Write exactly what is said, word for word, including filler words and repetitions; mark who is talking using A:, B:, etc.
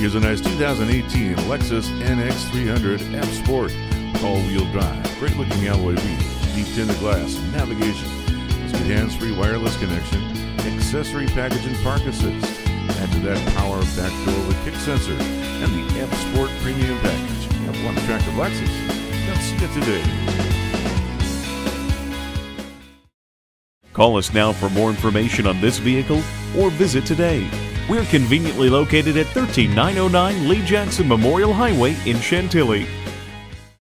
A: Here's a nice two thousand eighteen Lexus N X three hundred F Sport. All-wheel drive, great-looking alloy wheels, deep tinted glass, navigation, good hands-free wireless connection, accessory package and park assist. Add to that power back door with kick sensor and the F Sport Premium package. Have one attractive Lexus. Come see it today.
B: Call us now for more information on this vehicle or visit today. We're conveniently located at one three nine oh nine Lee Jackson Memorial Highway in Chantilly.